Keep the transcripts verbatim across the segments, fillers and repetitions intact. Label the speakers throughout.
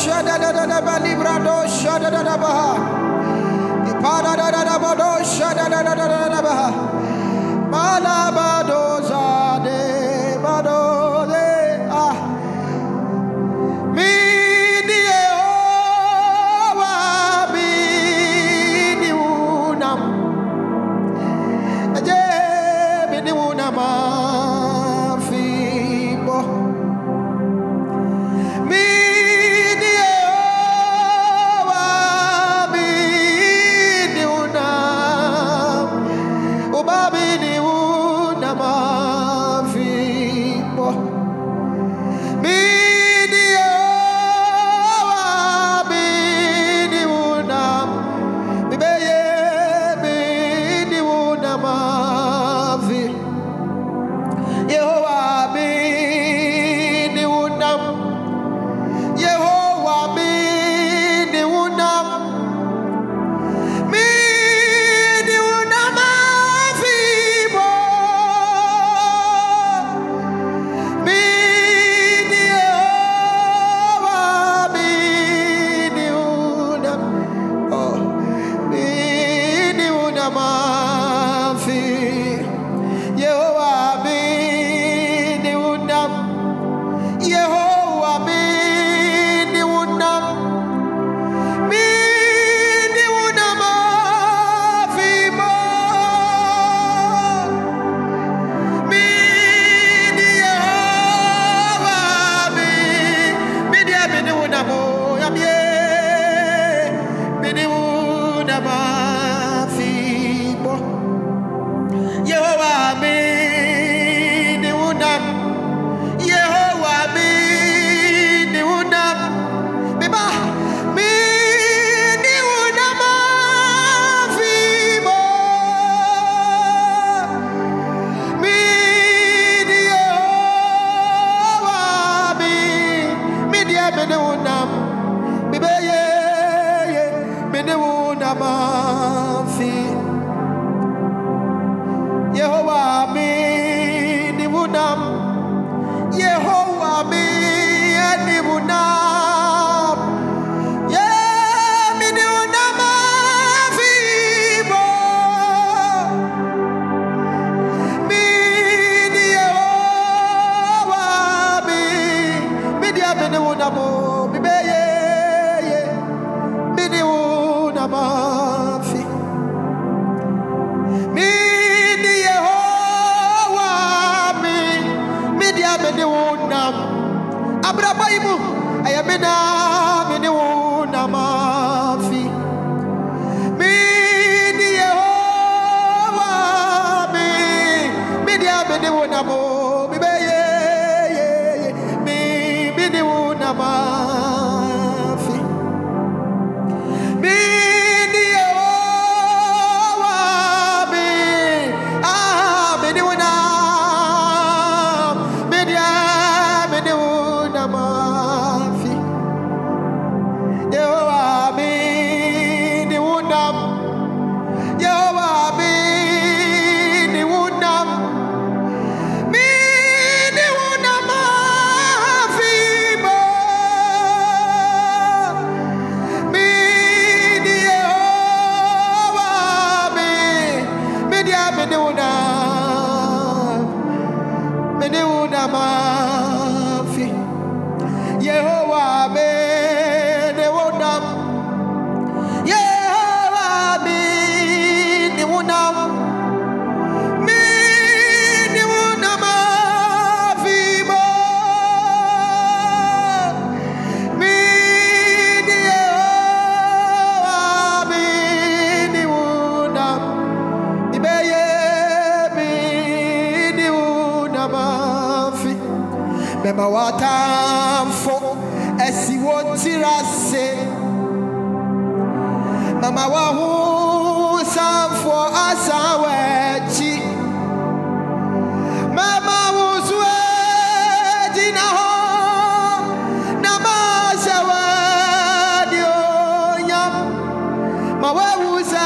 Speaker 1: shada da da da ba librado shada da da ba. Ipada da da da ba do shada da da da da ba. Malabado zade bado de ah. Mi die owa mi di unam. Aje mi di unam fibo. Mi die owa mi di unam. Oba mi di unam fibo. Mi Mama wahu sanfo asawechi Mama wuzwe jina ho na mashawa dionyam Mawa wuza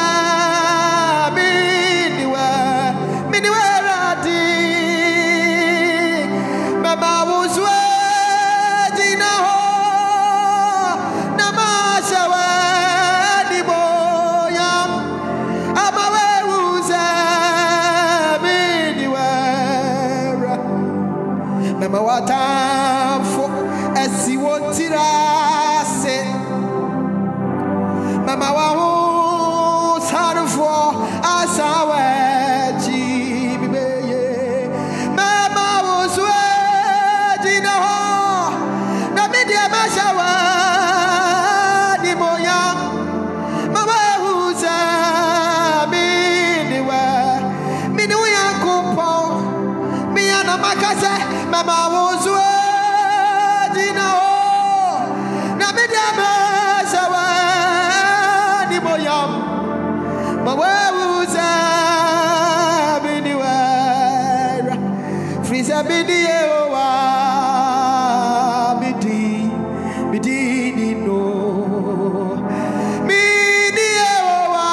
Speaker 1: miniwe miniwe rati Mama wuzwe jina ho Mama wahu sarufo asaweji bibeye. Mama wuswe jina ho na media mashawa di moya. Mama wuza miniwe miniwe yankupo miyana makase. Mama wuswe jina ho na media mashawa di moya. Mama wuza miniwe friza miniye owa midi midi no miniye owa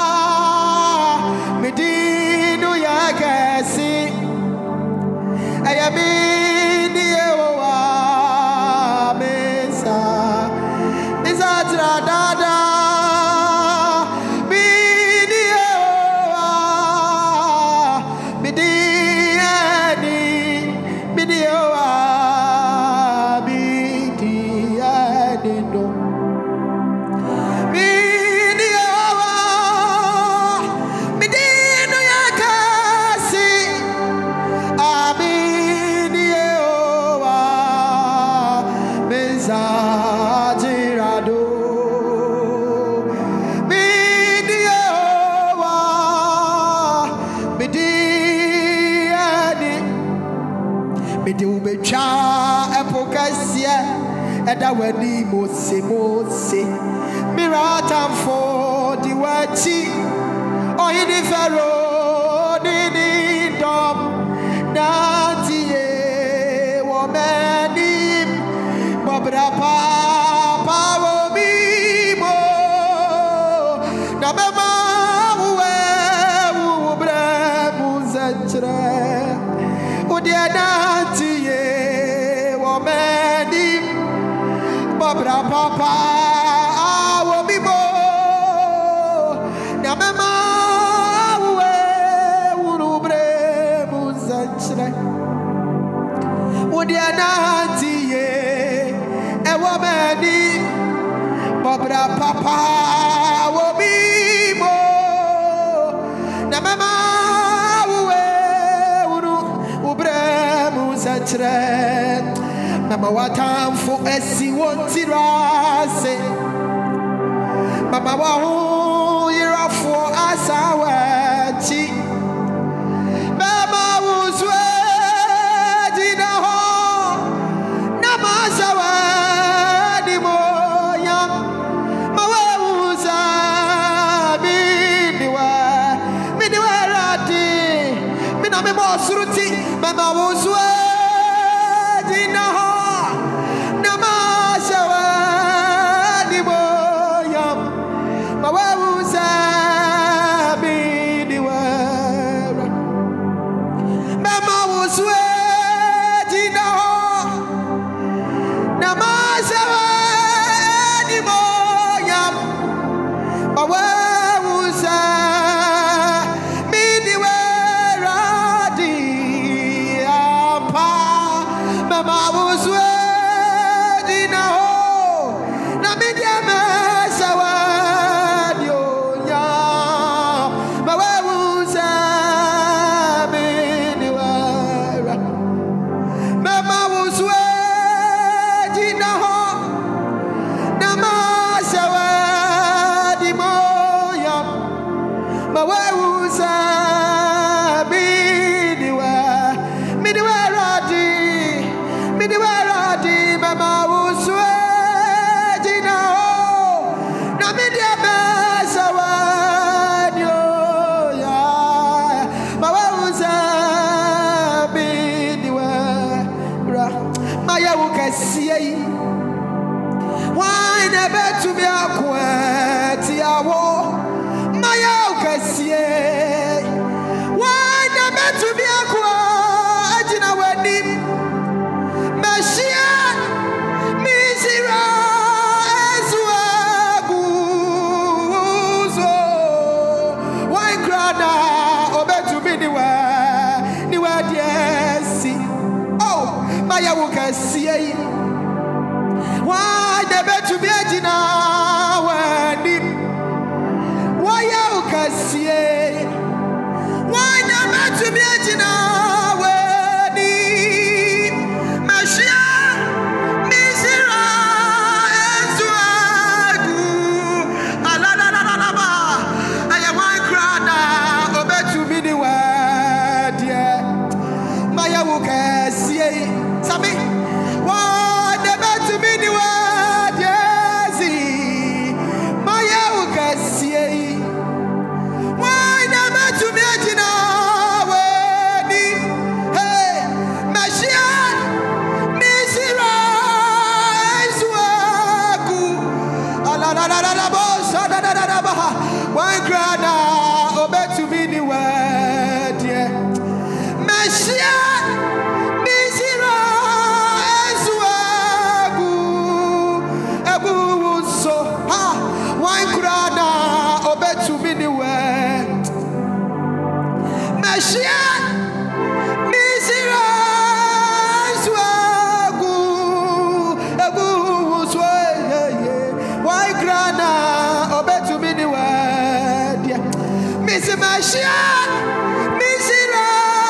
Speaker 1: midi no ya kasi aya miniye owa mesa isa tra dada miniye owa midi ani miniye owa midi ani no miniye owa midi no ya kasi amini ewa mensajirado mini ewa midi ani midi ubecha epokasia eda wani mose mose miratamfo diwachi oyini fero nini dom Natie womanim Bobra papa wobibo Na mama uwe ubre muzachre Udia natie womanim Bobra papa wobibo Na mama uwe ubre muzachre Udia natie ewomani Bobra papa wobibo Na mama uwe uru ubre muzachre Mama watamfu esi wontirase Mama wahu yirafu asawachi Mama wuzwe jina ho Nama shawa di moya Mawe wuza miniwa Miniwa rati Mina mimo suruti Mama wuzwe jina ho Nama shawa di moya Mawe wuza miniwa Mama wuzwe jina ho Nama shawa di moya Mawe wuza miniwa radi ampa Mashia Misira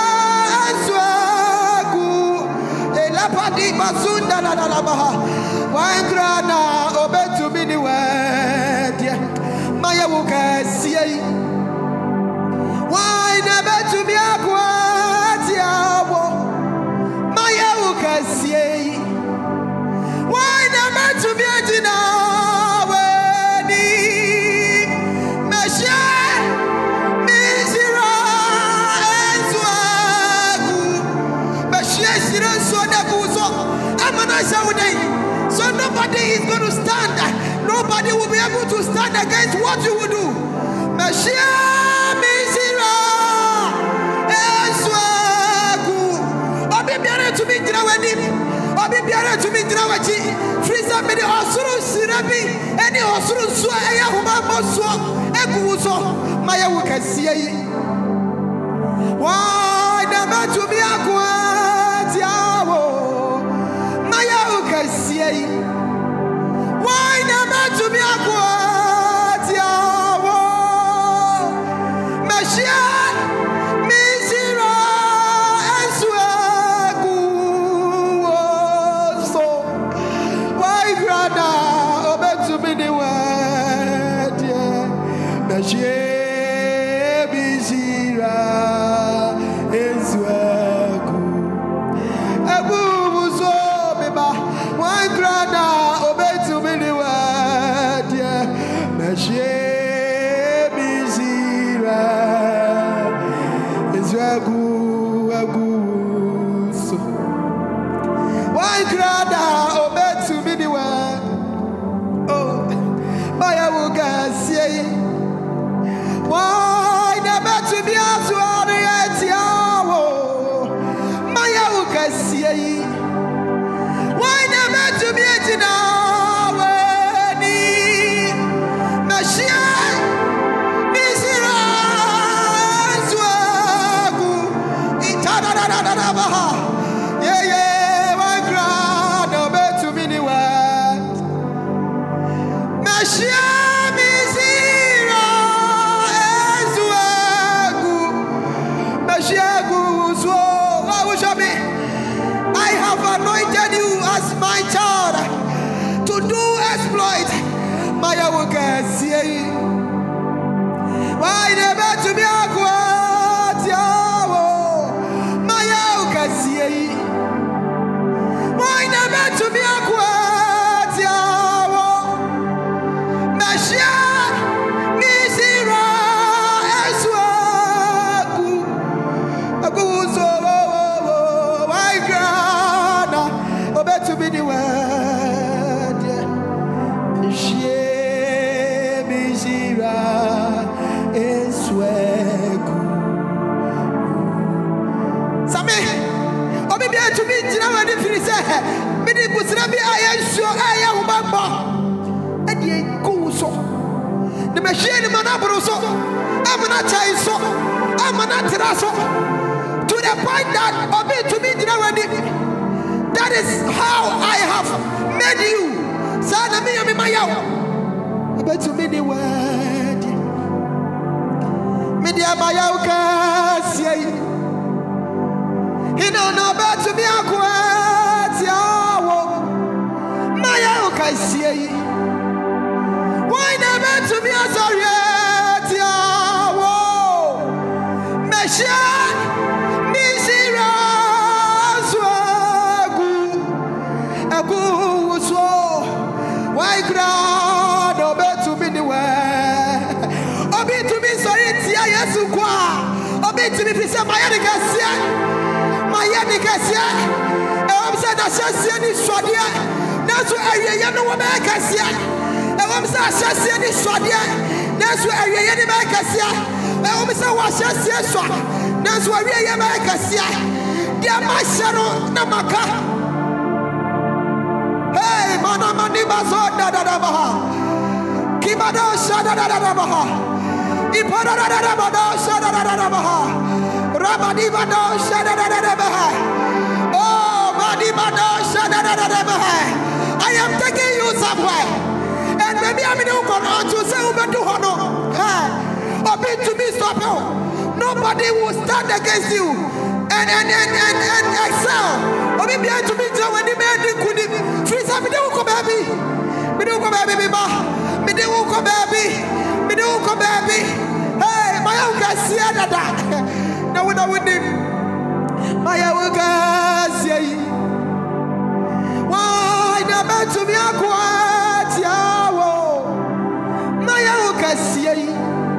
Speaker 1: Answagu Elapadi Basunda la la baha Wangrana obetu mini wadi Maya wuka siye Wana betu miakwa tiawo Maya wuka siye Wana betu miajina So nobody is going to stand. Nobody will be able to stand against what you will do. Messiah, Messiah, Eswaku. Obi biara to me drawani. Obi biara to me drawachi. Freezer me the osuru sirabi. Any osuru swa eya huma moswa. Eku so maya wukasiye. Why never to be akwa tiawo. Why never to be a quatiawo? Messiah, Misira, and Swagu. So, why grada obey to be the word? Messiah, Misira, and Swagu. Abu so beba. Why grada obey to me the word, yeah. Messiah Misira is agu agu so. Why grada obey to me the word? Oh, Maya wuga say. Why never to be as well yet, yawo? Maya wuga say. Why never to be a dinawani? Messiah, Misira, Swagu, Itadadadadabaha. Yeah, yeah, my grand, obey to me the word. Messiah, Misira, Swagu, Messiah, Swagu, what will show me? I have anointed you as my child to do exploit. Maya wuka siye. Why never to be a quatiawo? Maya wuka siye. Why never to be a quatiawo? Messiah, Misira, Eswaku, Aguzo. To be the word, Messiah, Misira, Eswaku. Sami, obi bi to be jina wadi firi se, me di busra bi aye nsuo aye hobamba. E di go so. The machine ni manabro so, amana chai so, amana tira so. To the point that obi to be jina wadi. That is how I have made you. Sana mi yami mayaw. Abe to me the word. Me dia mayaw kasi. Hino no be to me akwati awo. Mayaw kasi. Why never to me asoriati awo. Messiah, Misira. Why grad obey to me the way? Obey to me sorry tia yesu kwa. Obey to me pisa maya de kasia. Maya de kasia. E om se da shasia ni swadia. Na so awie ye no wo be kasia. E om se shasia ni swadia. Na so awie ye ni be kasia. E om se wa shasia swa. Na so awie ye be kasia. Dia ma sharo na maka. Hey, mana mani bazo da da da baha. Kibado shada da da da baha. Ipada da da da bado shada da da da baha. Rabadi bado shada da da da baha. Oh, madi bado shada da da da baha. I am taking you somewhere, and maybe I'm in the corner to say who do hono. Hey, Obi to me stop you. Nobody will stand against you and and and and, and excel. Obi be to me when the man could free some me don't come baby. Me don't come baby me ba. Me don't come baby. Me don't come baby. Hey, my uncle see that. Now we know with him. My uncle see. Why never to me a quiet yawo. My uncle see.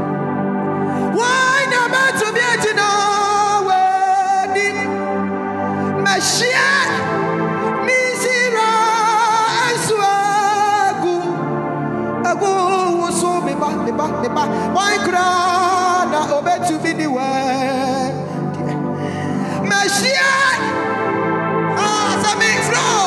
Speaker 1: Why never to be a no wedding? Mashia, Misira, and Swagu, Agu, so me back, me back, me back. Why crowd obey to be the word? Mashia, ah, something flow.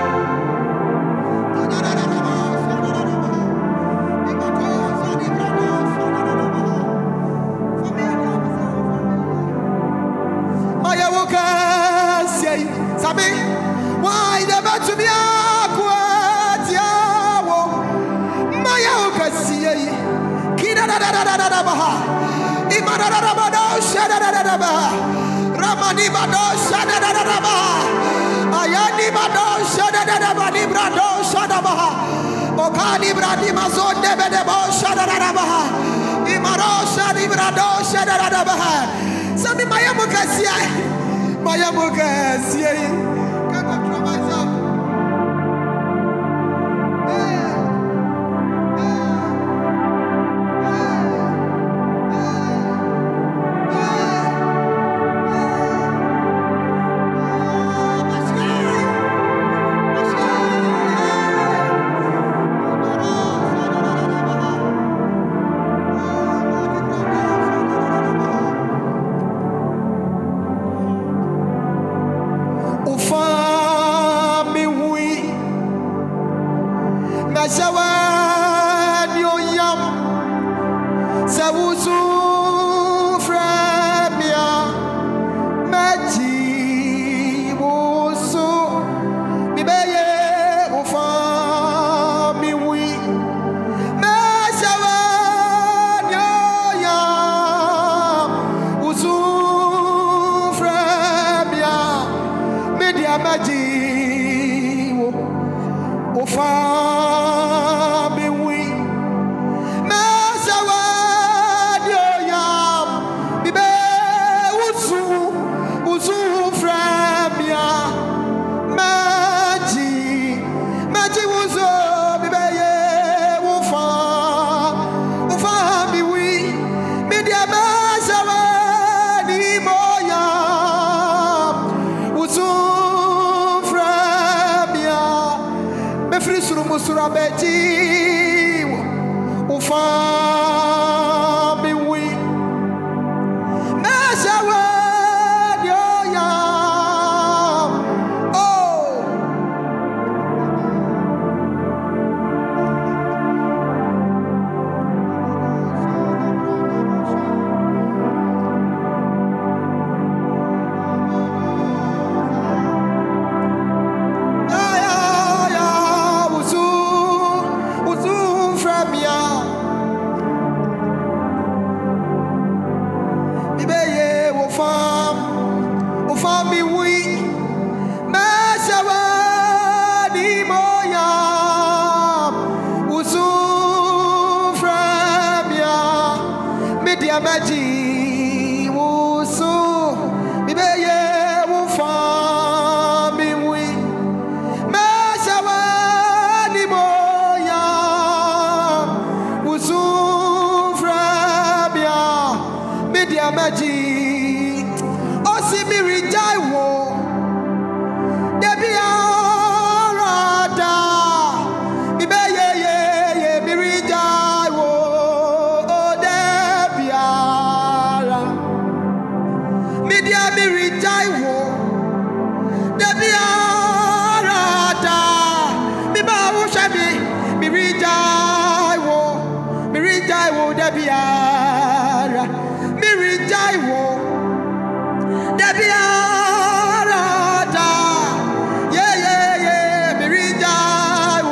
Speaker 1: Why never to be a quiet yawo? Maya Okasia, Kida da da da da da baha, Imada da da da shada da da da baha, Ramani bado shada da da da baha, Ayani bado shada da da bani brado shada baha, Okani bradi mazon debe debo shada da da baha, Imaro shadi brado shada da da baha. Sami Maya Okasia, Maya Okasia.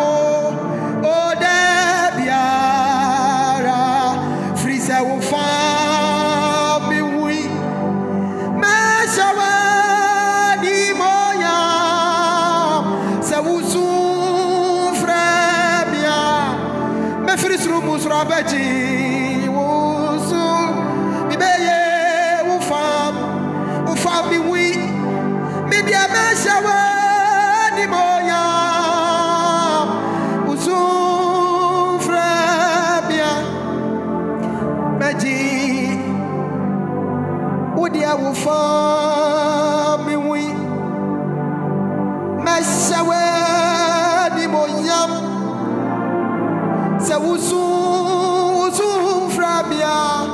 Speaker 1: Fine. Mefiri suru musuru abeji wusu mibeye ufam ufam mi wi mi dia meshawe ni moya usu frabia meji udia ufam mi wi meshawe ni moya se wusu wusu frabia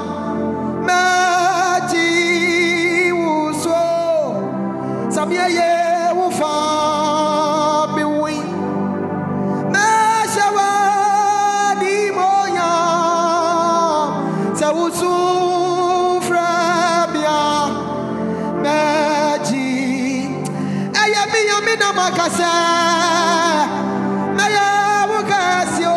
Speaker 1: meji wusu samia ye wufa biwi meshawa di moya se wusu frabia meji aya mi yami na makasa maya wukasio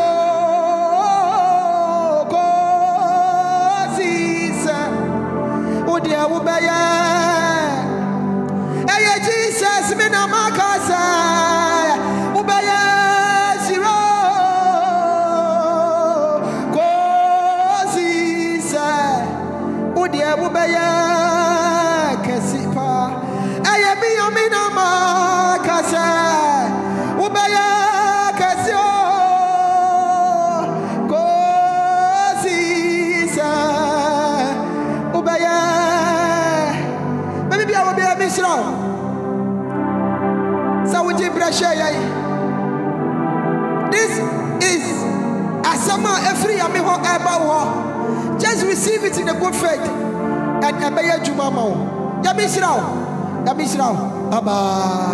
Speaker 1: Udia ubaya Eye Jesus mina makasa ubaya zero Kozisa Udia ubaya kesipa Eye biyo mina makasa ubaya kesio Kozisa ubaya Israel. So we give this is a summer every amiho eba. Just receive it in a good faith and obey Jumamo. Yamisrao. Yamisrao. Abba.